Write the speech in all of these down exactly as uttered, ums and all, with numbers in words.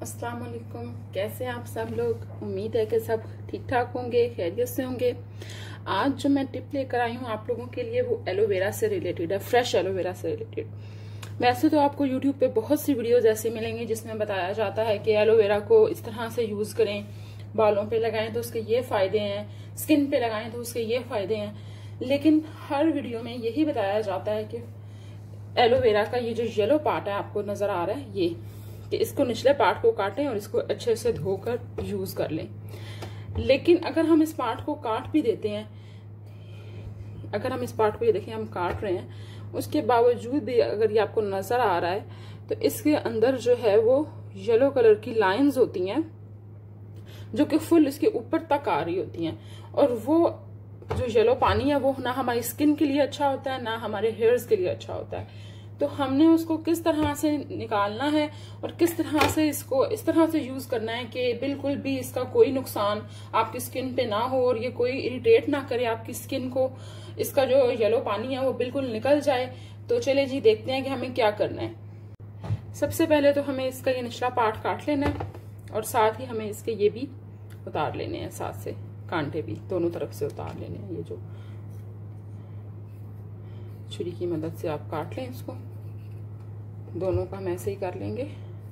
अस्सलाम वालेकुम। कैसे हैं आप सब लोग? उम्मीद है कि सब ठीक ठाक होंगे, खैरियत से होंगे। आज जो मैं टिप लेकर आई हूँ आप लोगों के लिए वो एलोवेरा से रिलेटेड है, फ्रेश एलोवेरा से रिलेटेड। वैसे तो आपको यूट्यूब पे बहुत सी वीडियोज ऐसे मिलेंगी जिसमें बताया जाता है कि एलोवेरा को इस तरह से यूज करें, बालों पे लगाएं तो उसके ये फायदे हैं, स्किन पे लगाएं तो उसके ये फायदे हैं। लेकिन हर वीडियो में यही बताया जाता है कि एलोवेरा का ये जो येलो पार्ट है आपको नजर आ रहा है, ये कि इसको निचले पार्ट को काटें और इसको अच्छे से धोकर यूज कर लें। लेकिन अगर हम इस पार्ट को काट भी देते हैं, अगर हम इस पार्ट को ये देखें हम काट रहे हैं, उसके बावजूद भी अगर ये आपको नजर आ रहा है तो इसके अंदर जो है वो येलो कलर की लाइंस होती हैं जो कि फुल इसके ऊपर तक आ रही होती हैं। और वो जो येलो पानी है वो ना हमारी स्किन के लिए अच्छा होता है ना हमारे हेयर्स के लिए अच्छा होता है। तो हमने उसको किस तरह से निकालना है और किस तरह से इसको इस तरह से यूज करना है कि बिल्कुल भी इसका कोई नुकसान आपकी स्किन पे ना हो और ये कोई इरिटेट ना करे आपकी स्किन को, इसका जो येलो पानी है वो बिल्कुल निकल जाए। तो चले जी देखते हैं कि हमें क्या करना है। सबसे पहले तो हमें इसका ये निचला पार्ट काट लेना है और साथ ही हमें इसके ये भी उतार लेने हैं, साथ से कांटे भी दोनों तरफ से उतार लेने हैं। ये जो छुरी की मदद से आप काट लें इसको, दोनों का हम ऐसे ही कर लेंगे।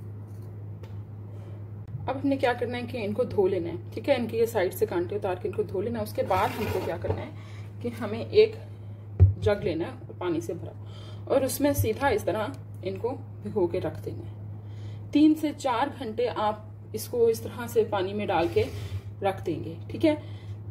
अब हमने क्या करना है कि इनको धो लेना है, ठीक है। इनकी ये साइड से कांटे उतार के इनको धो लेना है। उसके बाद हमको क्या करना है कि हमें एक जग लेना है पानी से भरा और उसमें सीधा इस तरह इनको भिगो के रख देना है। तीन से चार घंटे आप इसको इस तरह से पानी में डाल के रख देंगे, ठीक है।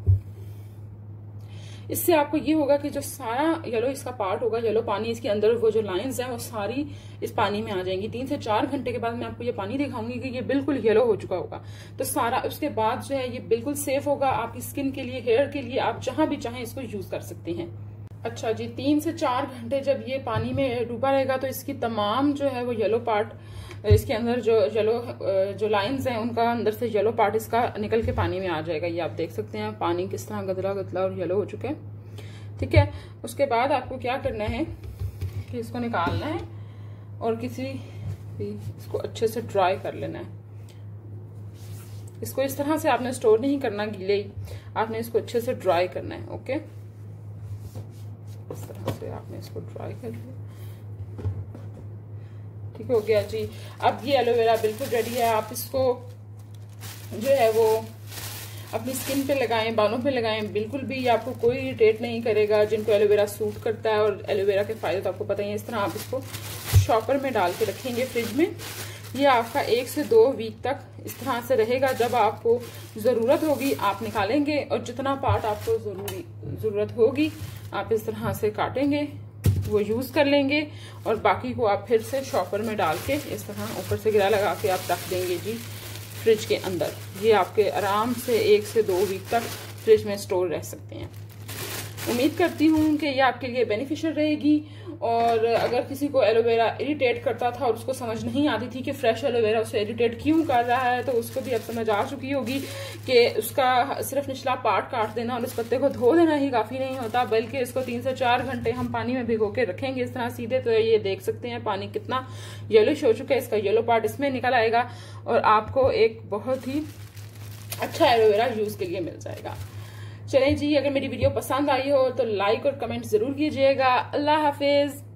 इससे आपको ये होगा कि जो सारा येलो इसका पार्ट होगा, येलो पानी इसके अंदर वो जो लाइंस हैं वो सारी इस पानी में आ जाएंगी। तीन से चार घंटे के बाद मैं आपको ये पानी दिखाऊंगी कि ये बिल्कुल येलो हो चुका होगा। तो सारा उसके बाद जो है ये बिल्कुल सेफ होगा आपकी स्किन के लिए, हेयर के लिए, आप जहां भी चाहें इसको यूज कर सकते हैं। अच्छा जी, तीन से चार घंटे जब ये पानी में डूबा रहेगा तो इसकी तमाम जो है वो येलो पार्ट, इसके अंदर जो येलो जो लाइंस हैं उनका अंदर से येलो पार्ट इसका निकल के पानी में आ जाएगा। ये आप देख सकते हैं पानी किस तरह गदला गदला और येलो हो चुके हैं, ठीक है। उसके बाद आपको क्या करना है कि इसको निकालना है और किसी भी इसको अच्छे से ड्राई कर लेना है। इसको इस तरह से आपने स्टोर नहीं करना गीले ही, आपने इसको अच्छे से ड्राई करना है। ओके, इस तरह से आपने इसको ड्राई कर लिया, ठीक हो गया जी। अब ये एलोवेरा बिल्कुल रेडी है। आप इसको जो है वो अपनी स्किन पे लगाएं, बालों पे लगाएं, बिल्कुल भी आपको कोई इरिटेट नहीं करेगा। जिनको एलोवेरा सूट करता है, और एलोवेरा के फायदे तो आपको पता ही है। इस तरह आप इसको शॉपर में डाल के रखेंगे फ्रिज में, ये आपका एक से दो वीक तक इस तरह से रहेगा। जब आपको जरूरत होगी आप निकालेंगे और जितना पार्ट आपको जरूरी जरूरत होगी आप इस तरह से काटेंगे, वो यूज कर लेंगे और बाकी को आप फिर से शॉपर में डाल के इस तरह ऊपर से गिरा लगा के आप रख देंगे जी फ्रिज के अंदर। ये आपके आराम से एक से दो वीक तक फ्रिज में स्टोर रह सकते हैं। उम्मीद करती हूँ कि ये आपके लिए बेनिफिशियल रहेगी। और अगर किसी को एलोवेरा इरिटेट करता था और उसको समझ नहीं आती थी कि फ्रेश एलोवेरा उसे इरिटेट क्यों कर रहा है, तो उसको भी अब समझ आ चुकी होगी कि उसका सिर्फ निचला पार्ट काट देना और उस पत्ते को धो देना ही काफी नहीं होता, बल्कि इसको तीन से चार घंटे हम पानी में भिगो के रखेंगे इस तरह सीधे। तो ये देख सकते हैं पानी कितना येलोइश हो चुका है, इसका येलो पार्ट इसमें निकल आएगा और आपको एक बहुत ही अच्छा एलोवेरा यूज के लिए मिल जाएगा। चलें जी, अगर मेरी वीडियो पसंद आई हो तो लाइक और कमेंट जरूर कीजिएगा। अल्लाह हाफिज।